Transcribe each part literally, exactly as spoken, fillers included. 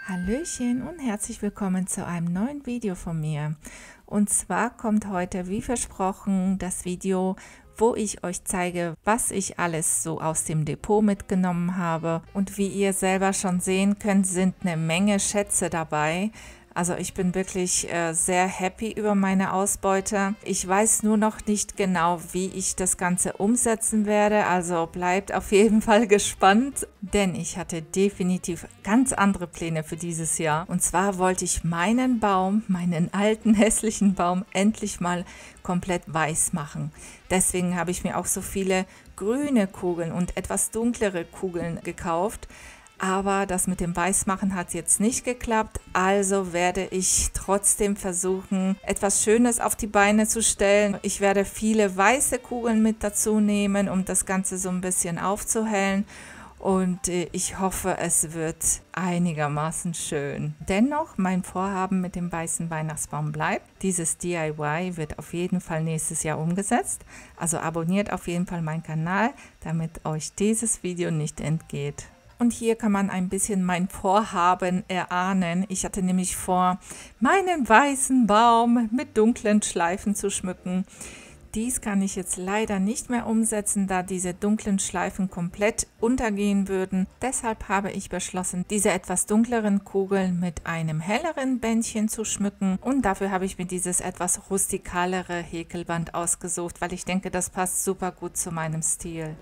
Hallöchen und herzlich willkommen zu einem neuen Video von mir. Und zwar kommt heute, wie versprochen, das Video, wo ich euch zeige, was ich alles so aus dem Depot mitgenommen habe. Und wie ihr selber schon sehen könnt, sind eine Menge Schätze dabei. Also ich bin wirklich äh, sehr happy über meine Ausbeute. Ich weiß nur noch nicht genau, wie ich das Ganze umsetzen werde. Also bleibt auf jeden Fall gespannt, denn ich hatte definitiv ganz andere Pläne für dieses Jahr. Und zwar wollte ich meinen Baum, meinen alten hässlichen Baum, endlich mal komplett weiß machen. Deswegen habe ich mir auch so viele grüne Kugeln und etwas dunklere Kugeln gekauft. Aber das mit dem Weißmachen hat jetzt nicht geklappt, also werde ich trotzdem versuchen, etwas Schönes auf die Beine zu stellen. Ich werde viele weiße Kugeln mit dazu nehmen, um das Ganze so ein bisschen aufzuhellen. Und ich hoffe, es wird einigermaßen schön. Dennoch, mein Vorhaben mit dem weißen Weihnachtsbaum bleibt. Dieses D I Y wird auf jeden Fall nächstes Jahr umgesetzt. Also abonniert auf jeden Fall meinen Kanal, damit euch dieses Video nicht entgeht. Und hier kann man ein bisschen mein Vorhaben erahnen. Ich hatte nämlich vor, meinen weißen Baum mit dunklen Schleifen zu schmücken. Dies kann ich jetzt leider nicht mehr umsetzen, da diese dunklen Schleifen komplett untergehen würden. Deshalb habe ich beschlossen, diese etwas dunkleren Kugeln mit einem helleren Bändchen zu schmücken. Und dafür habe ich mir dieses etwas rustikalere Häkelband ausgesucht, weil ich denke, das passt super gut zu meinem Stil.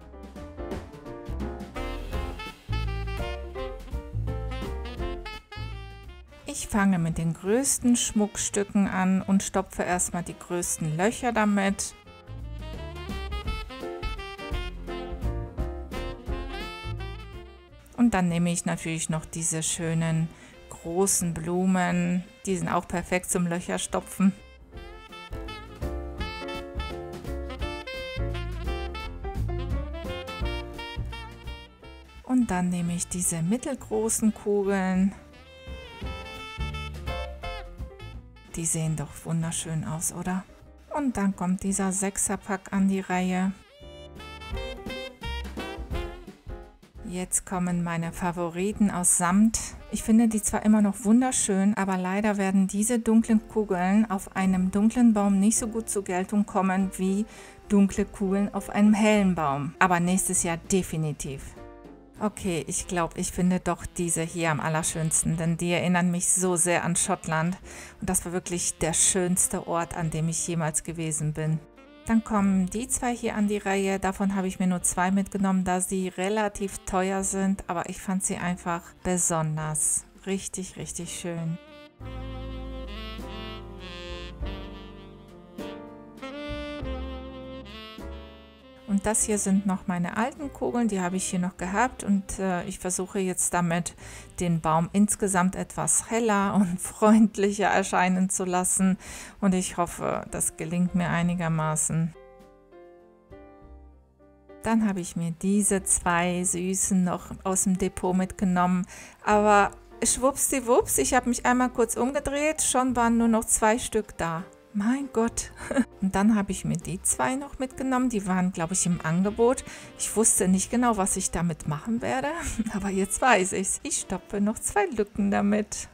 Ich fange mit den größten Schmuckstücken an und stopfe erstmal die größten Löcher damit. Und dann nehme ich natürlich noch diese schönen großen Blumen, die sind auch perfekt zum Löcherstopfen. Und dann nehme ich diese mittelgroßen Kugeln. Die sehen doch wunderschön aus, oder? Und dann kommt dieser Sechserpack an die Reihe. Jetzt kommen meine Favoriten aus Samt. Ich finde die zwar immer noch wunderschön, aber leider werden diese dunklen Kugeln auf einem dunklen Baum nicht so gut zur Geltung kommen wie dunkle Kugeln auf einem hellen Baum. Aber nächstes Jahr definitiv. Okay, ich glaube, ich finde doch diese hier am allerschönsten, denn die erinnern mich so sehr an Schottland. Und das war wirklich der schönste Ort, an dem ich jemals gewesen bin. Dann kommen die zwei hier an die Reihe. Davon habe ich mir nur zwei mitgenommen, da sie relativ teuer sind. Aber ich fand sie einfach besonders. Richtig, richtig schön. Und das hier sind noch meine alten Kugeln, die habe ich hier noch gehabt und äh, ich versuche jetzt damit den Baum insgesamt etwas heller und freundlicher erscheinen zu lassen und ich hoffe, das gelingt mir einigermaßen. Dann habe ich mir diese zwei Süßen noch aus dem Depot mitgenommen, aber schwuppsdiwupps, ich habe mich einmal kurz umgedreht, schon waren nur noch zwei Stück da. Mein Gott. Und dann habe ich mir die zwei noch mitgenommen. Die waren, glaube ich, im Angebot. Ich wusste nicht genau, was ich damit machen werde. Aber jetzt weiß ich es. Ich stopfe noch zwei Lücken damit.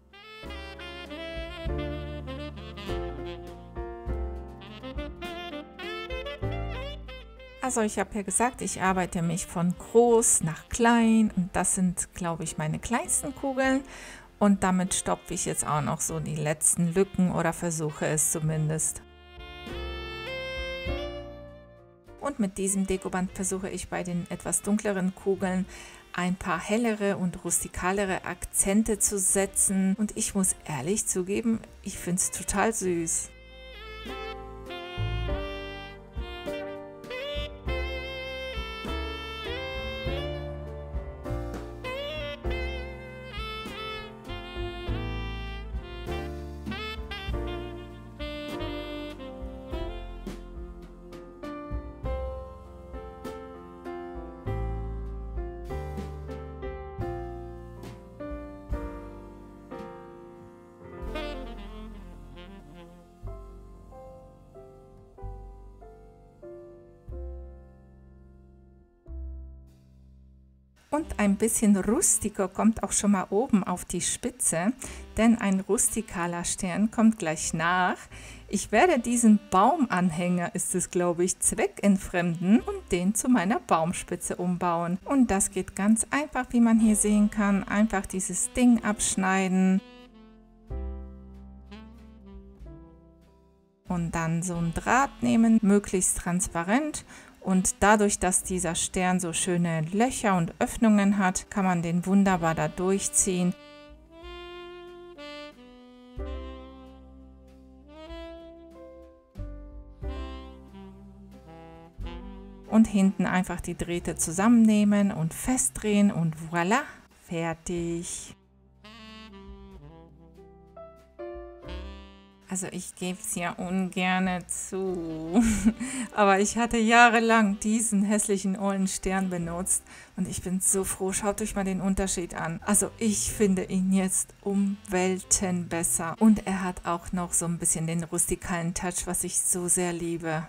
Also ich habe ja gesagt, ich arbeite mich von groß nach klein. Und das sind, glaube ich, meine kleinsten Kugeln. Und damit stopfe ich jetzt auch noch so die letzten Lücken oder versuche es zumindest. Und mit diesem Dekoband versuche ich bei den etwas dunkleren Kugeln ein paar hellere und rustikalere Akzente zu setzen. Und ich muss ehrlich zugeben, ich finde es total süß. Und ein bisschen rustiker kommt auch schon mal oben auf die Spitze, denn ein rustikaler Stern kommt gleich nach. Ich werde diesen Baumanhänger, ist es glaube ich, zweckentfremden und den zu meiner Baumspitze umbauen. Und das geht ganz einfach, wie man hier sehen kann. Einfach dieses Ding abschneiden. Und dann so einen Draht nehmen, möglichst transparent. Und dadurch, dass dieser Stern so schöne Löcher und Öffnungen hat, kann man den wunderbar da durchziehen. Und hinten einfach die Drähte zusammennehmen und festdrehen und voilà, fertig. Also ich gebe es ja ungern zu, aber ich hatte jahrelang diesen hässlichen ollen Stern benutzt und ich bin so froh, schaut euch mal den Unterschied an. Also ich finde ihn jetzt um Welten besser und er hat auch noch so ein bisschen den rustikalen Touch, was ich so sehr liebe.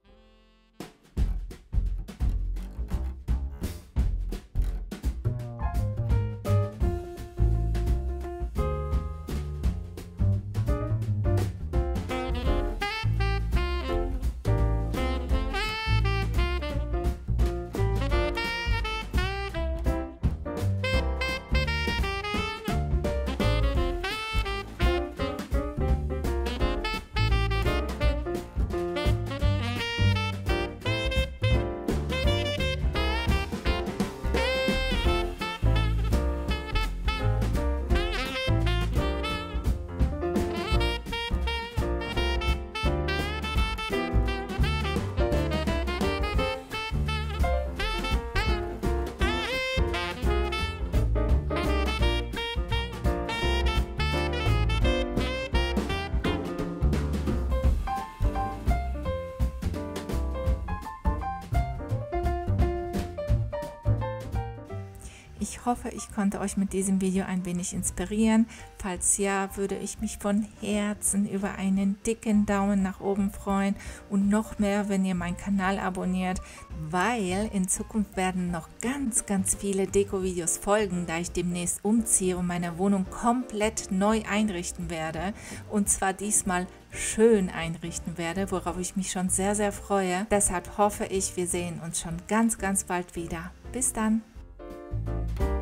Ich hoffe, ich konnte euch mit diesem Video ein wenig inspirieren. Falls ja, würde ich mich von Herzen über einen dicken Daumen nach oben freuen und noch mehr, wenn ihr meinen Kanal abonniert, weil in Zukunft werden noch ganz, ganz viele Deko-Videos folgen, da ich demnächst umziehe und meine Wohnung komplett neu einrichten werde. Und zwar diesmal schön einrichten werde, worauf ich mich schon sehr, sehr freue. Deshalb hoffe ich, wir sehen uns schon ganz, ganz bald wieder. Bis dann!